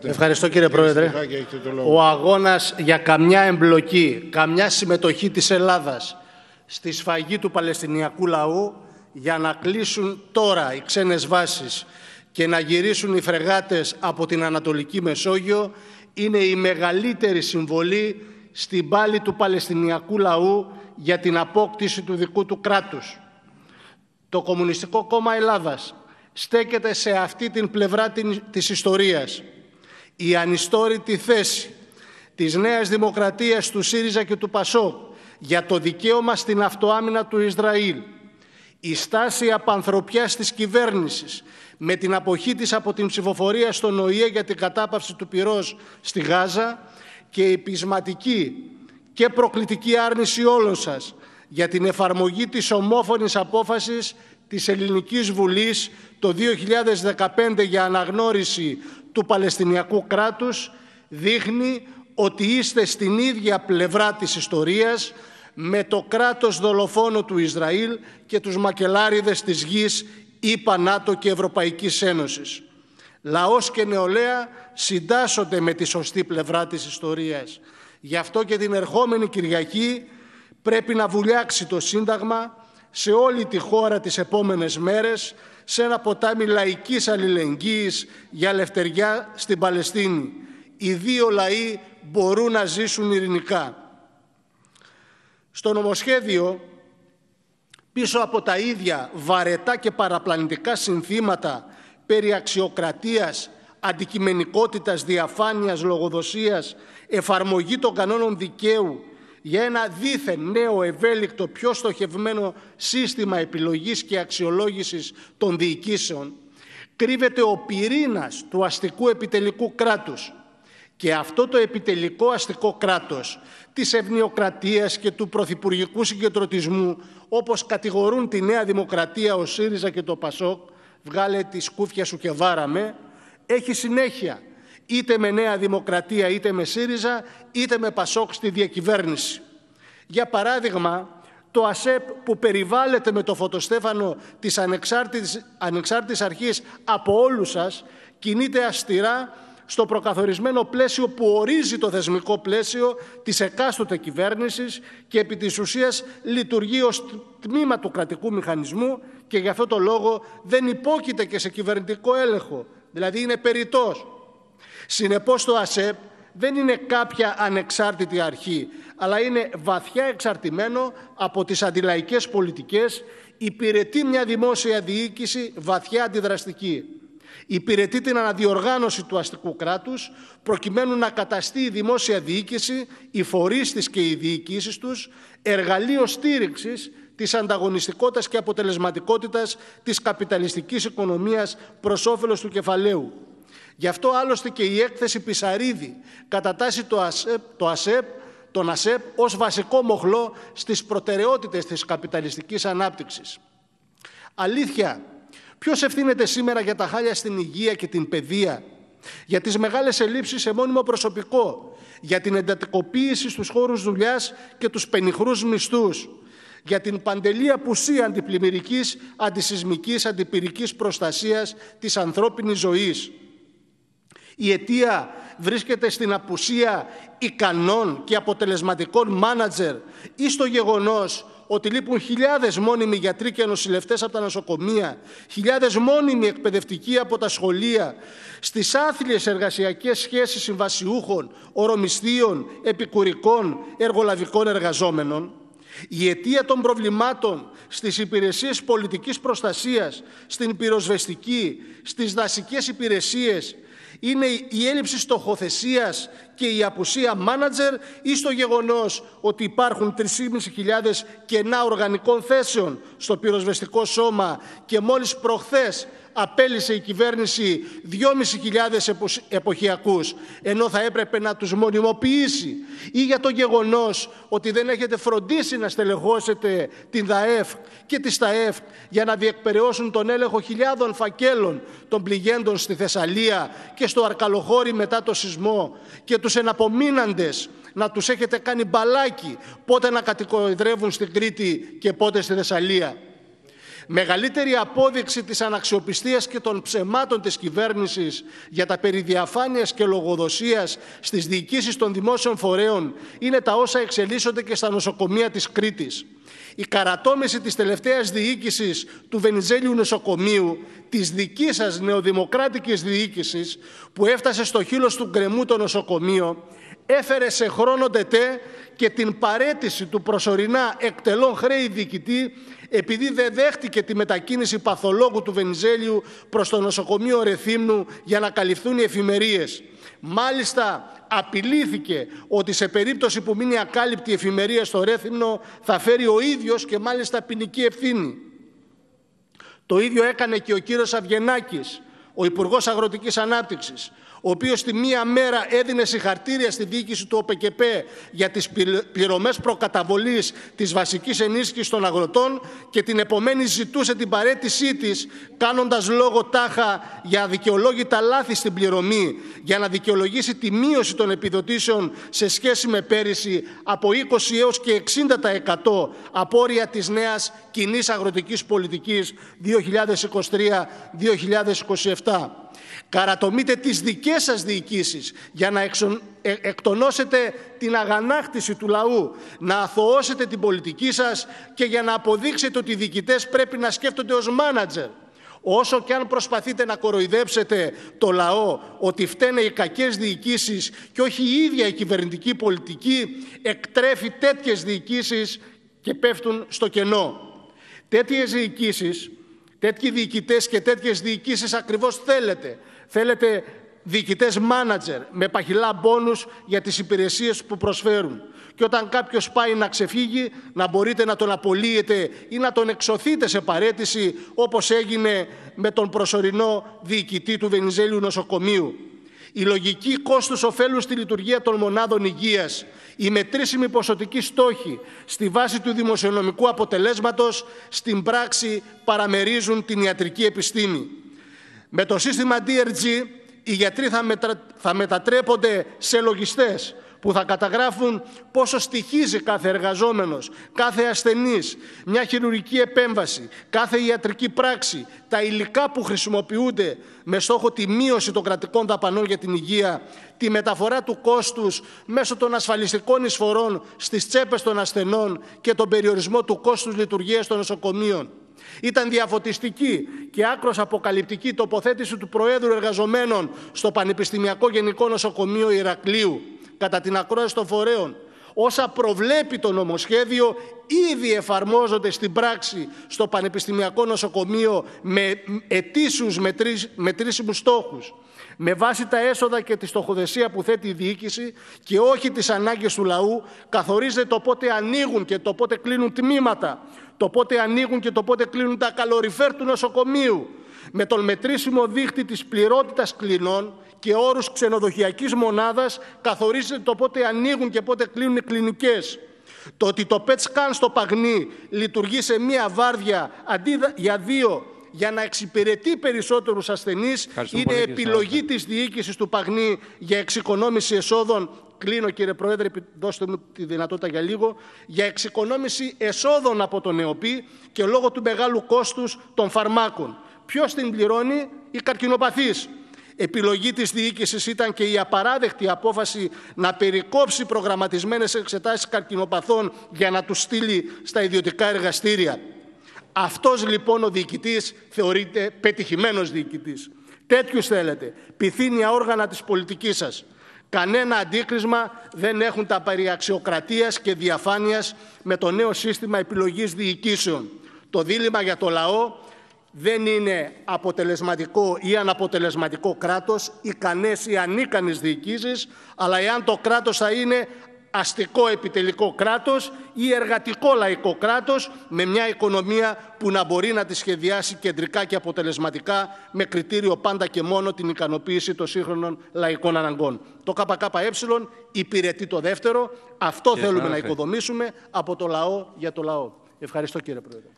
Ευχαριστώ κύριε Πρόεδρε. Ο αγώνας για καμιά εμπλοκή, καμιά συμμετοχή της Ελλάδας στη σφαγή του Παλαιστινιακού λαού για να κλείσουν τώρα οι ξένες βάσεις και να γυρίσουν οι φρεγάτες από την Ανατολική Μεσόγειο είναι η μεγαλύτερη συμβολή στην πάλη του Παλαιστινιακού λαού για την απόκτηση του δικού του κράτους. Το Κομμουνιστικό Κόμμα Ελλάδας στέκεται σε αυτή την πλευρά της ιστορίας. Η ανιστόρητη θέση της Νέας Δημοκρατίας, του ΣΥΡΙΖΑ και του ΠΑΣΟΚ για το δικαίωμα στην αυτοάμυνα του Ισραήλ, η στάση απανθρωπιάς της κυβέρνησης με την αποχή της από την ψηφοφορία στον ΟΗΕ για την κατάπαυση του πυρός στη Γάζα και η πεισματική και προκλητική άρνηση όλων σας για την εφαρμογή της ομόφωνης απόφασης της Ελληνικής Βουλής το 2015 για αναγνώριση του Παλαιστινιακού κράτους δείχνει ότι είστε στην ίδια πλευρά της ιστορίας με το κράτος δολοφόνο του Ισραήλ και τους μακελάριδες της γης ΗΠΑ, ΝΑΤΟ και Ευρωπαϊκής Ένωσης. Λαός και νεολαία συντάσσονται με τη σωστή πλευρά της ιστορίας. Γι' αυτό και την ερχόμενη Κυριακή πρέπει να βουλιάξει το Σύνταγμα σε όλη τη χώρα τις επόμενες μέρες σε ένα ποτάμι λαϊκής αλληλεγγύης για ελευθεριά στην Παλαιστίνη. Οι δύο λαοί μπορούν να ζήσουν ειρηνικά. Στο νομοσχέδιο, πίσω από τα ίδια βαρετά και παραπλανητικά συνθήματα περί αξιοκρατίας, αντικειμενικότητας, διαφάνειας, λογοδοσίας, εφαρμογή των κανόνων δικαίου για ένα δήθεν νέο, ευέλικτο, πιο στοχευμένο σύστημα επιλογής και αξιολόγησης των διοικήσεων, κρύβεται ο πυρήνας του αστικού επιτελικού κράτους. Και αυτό το επιτελικό αστικό κράτος της ευνοιοκρατίας και του πρωθυπουργικού συγκεντρωτισμού, όπως κατηγορούν τη Νέα Δημοκρατία, ο ΣΥΡΙΖΑ και το ΠΑΣΟΚ, βγάλε τη σκούφια σου και βάραμε, έχει συνέχεια είτε με Νέα Δημοκρατία, είτε με ΣΥΡΙΖΑ, είτε με ΠΑΣΟΚ στη διακυβέρνηση. Για παράδειγμα, το ΑΣΕΠ που περιβάλλεται με το φωτοστέφανο της ανεξάρτητης αρχής από όλους σας, κινείται αυστηρά στο προκαθορισμένο πλαίσιο που ορίζει το θεσμικό πλαίσιο της εκάστοτε κυβέρνησης και επί της ουσίας λειτουργεί ως τμήμα του κρατικού μηχανισμού και γι' αυτό το λόγο δεν υπόκειται και σε κυβερνητικό έλεγχο, δηλαδή είναι περιττός. Συνεπώς το ΑΣΕΠ δεν είναι κάποια ανεξάρτητη αρχή, αλλά είναι βαθιά εξαρτημένο από τις αντιλαϊκές πολιτικές, υπηρετεί μια δημόσια διοίκηση βαθιά αντιδραστική. Υπηρετεί την αναδιοργάνωση του αστικού κράτους, προκειμένου να καταστεί η δημόσια διοίκηση, οι φορείς της και οι διοικήσεις τους, εργαλείο στήριξης της ανταγωνιστικότητας και αποτελεσματικότητας της καπιταλιστικής οικονομίας προς όφελος του κεφαλαίου. Γι' αυτό άλλωστε και η έκθεση Πισαρίδη κατατάσσει τον ΑΣΕΠ ως βασικό μοχλό στις προτεραιότητες της καπιταλιστικής ανάπτυξης. Αλήθεια, ποιος ευθύνεται σήμερα για τα χάλια στην υγεία και την παιδεία, για τις μεγάλες ελλείψεις σε μόνιμο προσωπικό, για την εντατικοποίηση στους χώρους δουλειάς και τους πενιχρούς μισθούς, για την παντελή απουσία αντιπλημμυρικής, αντισυσμικής, αντιπυρικής προστασίας της ανθρώπινης ζωής. Η αιτία βρίσκεται στην απουσία ικανών και αποτελεσματικών μάνατζερ ή στο γεγονός ότι λείπουν χιλιάδες μόνιμοι γιατροί και νοσηλευτές από τα νοσοκομεία, χιλιάδες μόνιμοι εκπαιδευτικοί από τα σχολεία, στις άθλιες εργασιακές σχέσεις συμβασιούχων, ορομισθείων, επικουρικών, εργολαβικών εργαζόμενων. Η αιτία των προβλημάτων στις υπηρεσίες πολιτικής προστασίας, στην πυροσβεστική, στις δασικές υπηρεσίες, είναι η έλλειψη στοχοθεσίας και η απουσία μάνατζερ ή στο γεγονός ότι υπάρχουν 3.500 κενά οργανικών θέσεων στο πυροσβεστικό σώμα και μόλις προχθές απέλυσε η κυβέρνηση 2.500 εποχιακούς, ενώ θα έπρεπε να τους μονιμοποιήσει, ή για το γεγονός ότι δεν έχετε φροντίσει να στελεχώσετε την ΔΑΕΦ και τη ΣΤΑΕΦ για να διεκπεραιώσουν τον έλεγχο χιλιάδων φακέλων των πληγέντων στη Θεσσαλία και στο Αρκαλοχώρι μετά το σεισμό και τους εναπομείναντες να τους έχετε κάνει μπαλάκι πότε να κατοικοεδρεύουν στην Κρήτη και πότε στη Θεσσαλία. Μεγαλύτερη απόδειξη της αναξιοπιστίας και των ψεμάτων της κυβέρνησης για τα περί διαφάνειας και λογοδοσίας στις διοικήσεις των δημόσιων φορέων είναι τα όσα εξελίσσονται και στα νοσοκομεία της Κρήτης. Η καρατόμηση της τελευταίας διοίκησης του Βενιζέλιου νοσοκομείου, της δικής σας νεοδημοκράτικης διοίκησης, που έφτασε στο χείλος του γκρεμού το νοσοκομείο, έφερε σε χρόνο τετέ και την παραίτηση του προσωρινά εκτελών χρέη διοικητή, επειδή δεν δέχτηκε τη μετακίνηση παθολόγου του Βενιζέλιου προς το νοσοκομείο Ρεθύμνου για να καλυφθούν οι εφημερίες. Μάλιστα, απειλήθηκε ότι σε περίπτωση που μείνει ακάλυπτη η εφημερία στο Ρέθυμνο θα φέρει ο ίδιος και μάλιστα ποινική ευθύνη. Το ίδιο έκανε και ο κύριος Αυγενάκης, ο Υπουργός Αγροτικής Ανάπτυξης, ο οποίος τη μία μέρα έδινε συγχαρτήρια στη διοίκηση του ΟΠΚΠ για τις πληρωμές προκαταβολής της βασικής ενίσχυσης των αγροτών και την επομένη ζητούσε την παραίτησή της, κάνοντας λόγο τάχα για αδικαιολόγητα λάθη στην πληρωμή, για να δικαιολογήσει τη μείωση των επιδοτήσεων σε σχέση με πέρυσι από 20 έως και 60% απόρρια της νέας κοινής αγροτικής πολιτικής 2023-2027. Καρατομείτε τις δικές σας διοικήσεις για να εκτονώσετε την αγανάκτηση του λαού, να αθωώσετε την πολιτική σας και για να αποδείξετε ότι οι διοικητές πρέπει να σκέφτονται ως μάνατζερ. Όσο και αν προσπαθείτε να κοροϊδέψετε το λαό ότι φταίνε οι κακές διοικήσεις και όχι η ίδια η κυβερνητική πολιτική, εκτρέφει τέτοιες διοικήσεις και πέφτουν στο κενό. Τέτοιες διοικήσεις, τέτοιοι διοικητές και τέτοιες διοικήσεις ακριβώς θέλετε. Θέλετε διοικητές μάνατζερ με παχυλά μπόνους για τις υπηρεσίες που προσφέρουν. Και όταν κάποιος πάει να ξεφύγει, να μπορείτε να τον απολύετε ή να τον εξωθείτε σε παραίτηση, όπως έγινε με τον προσωρινό διοικητή του Βενιζέλιου νοσοκομείου. Η λογική κόστους-οφέλους στη λειτουργία των μονάδων υγείας, η μετρήσιμη ποσοτική στόχη στη βάση του δημοσιονομικού αποτελέσματος, στην πράξη παραμερίζουν την ιατρική επιστήμη. Με το σύστημα DRG, οι γιατροί θα μετατρέπονται σε λογιστές που θα καταγράφουν πόσο στοιχίζει κάθε εργαζόμενος, κάθε ασθενής, μια χειρουργική επέμβαση, κάθε ιατρική πράξη, τα υλικά που χρησιμοποιούνται με στόχο τη μείωση των κρατικών δαπανών για την υγεία, τη μεταφορά του κόστους μέσω των ασφαλιστικών εισφορών στις τσέπες των ασθενών και τον περιορισμό του κόστους λειτουργίας των νοσοκομείων. Ήταν διαφωτιστική και άκρως αποκαλυπτική τοποθέτηση του Προέδρου Εργαζομένων στο Πανεπιστημιακό Γενικό Νοσοκομείο Ηρακλείου κατά την ακρόαση των φορέων. Όσα προβλέπει το νομοσχέδιο ήδη εφαρμόζονται στην πράξη στο Πανεπιστημιακό Νοσοκομείο με ετήσιους μετρήσιμους στόχους. Με βάση τα έσοδα και τη στοχοθεσία που θέτει η διοίκηση και όχι τις ανάγκες του λαού, καθορίζεται το πότε ανοίγουν και το πότε κλείνουν τμήματα, το πότε ανοίγουν και το πότε κλείνουν τα καλοριφέρ του νοσοκομείου, με τον μετρήσιμο δείκτη της πληρότητας κλινών και όρους ξενοδοχειακής μονάδας καθορίζεται το πότε ανοίγουν και πότε κλείνουν οι κλινικές. Το ότι το PET scan στο Παγνί λειτουργεί σε μία βάρδια αντί για δύο για να εξυπηρετεί περισσότερους ασθενείς είναι επιλογή της διοίκησης του Παγνί για εξοικονόμηση εσόδων. Κλείνω, κύριε Πρόεδρε, δώστε μου τη δυνατότητα για λίγο. Για εξοικονόμηση εσόδων από τον ΕΟΠΗ και λόγω του μεγάλου κόστους των φαρμάκων. Ποιος την πληρώνει? Οι καρκινοπαθείς. Επιλογή της διοίκησης ήταν και η απαράδεκτη απόφαση να περικόψει προγραμματισμένες εξετάσεις καρκινοπαθών για να τους στείλει στα ιδιωτικά εργαστήρια. Αυτός λοιπόν ο διοικητής θεωρείται πετυχημένος διοικητής. Τέτοιους θέλετε, πυθύνια όργανα της πολιτικής σας. Κανένα αντίκρισμα δεν έχουν τα περί αξιοκρατίας και διαφάνειας με το νέο σύστημα επιλογής διοικήσεων. Το δίλημμα για το λαό δεν είναι αποτελεσματικό ή αναποτελεσματικό κράτος, ικανές ή ανίκανες διοικήσεις, αλλά εάν το κράτος θα είναι αστικό επιτελικό κράτος ή εργατικό λαϊκό κράτος με μια οικονομία που να μπορεί να τη σχεδιάσει κεντρικά και αποτελεσματικά με κριτήριο πάντα και μόνο την ικανοποίηση των σύγχρονων λαϊκών αναγκών. Το ΚΚΕ υπηρετεί το δεύτερο. Αυτό θέλουμε να οικοδομήσουμε από το λαό για το λαό. Ευχαριστώ, κύριε Πρόεδρε.